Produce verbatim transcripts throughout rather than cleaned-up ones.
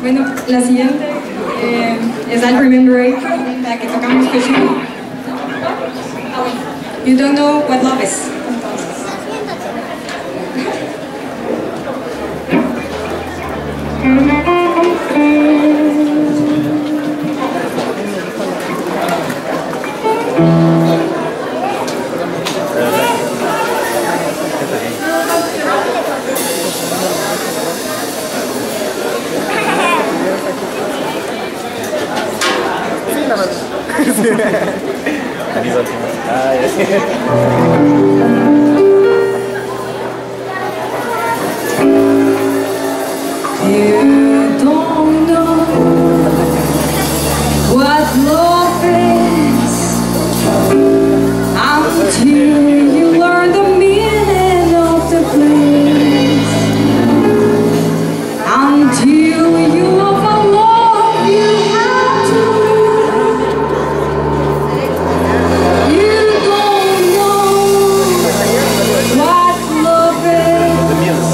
Bueno, la siguiente eh, es I Remember It, la que tocamos que You Don't Know What Love Is. Ah, ya sé. You don't know what love is until you learn the meaning of the place, until you love a love you have to live. You don't know what love is.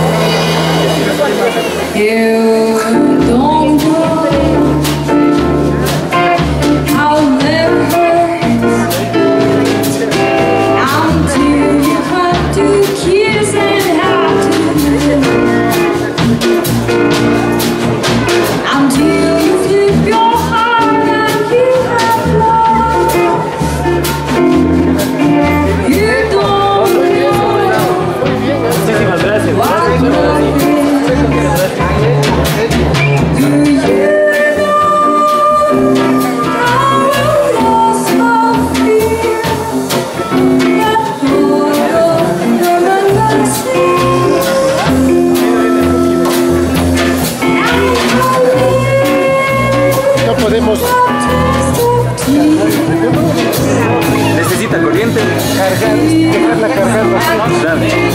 You don't know how love hurts until you have to kiss and have to live, until you flip your heart and you have lost. You don't know what love is. No podemos. Necesita corriente. Cargar, dejarla cargando así. Dale.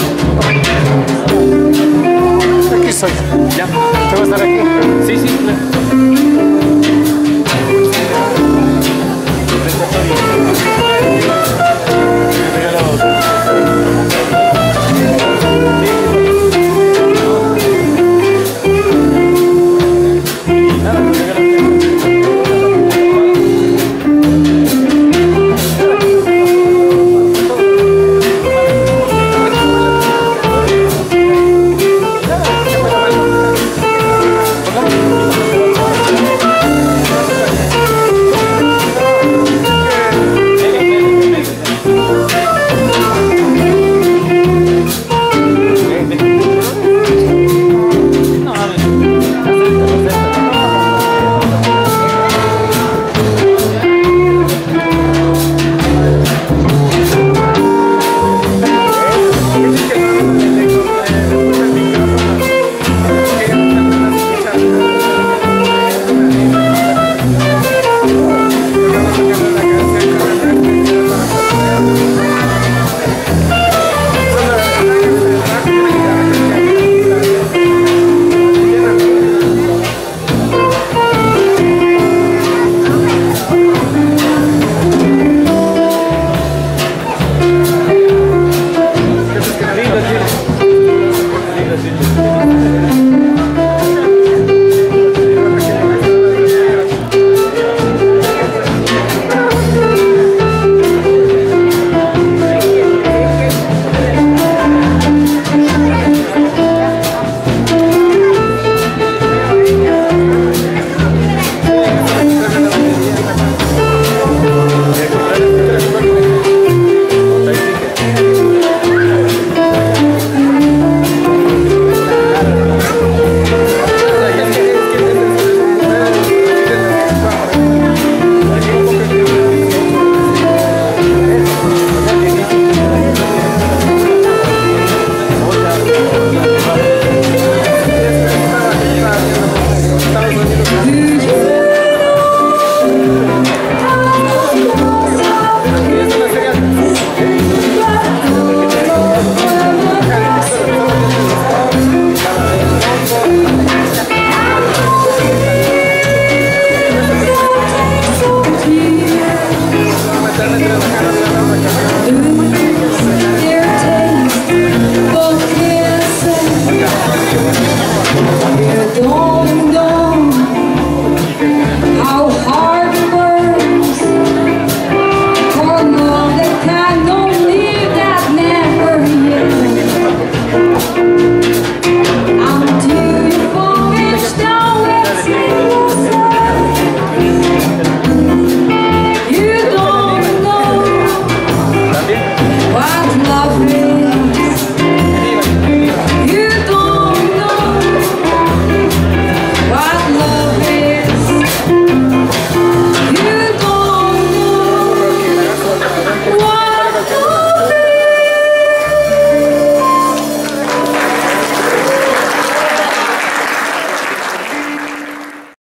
Aquí soy. Ya. ¿Te vas a estar aquí? Sí, sí, claro.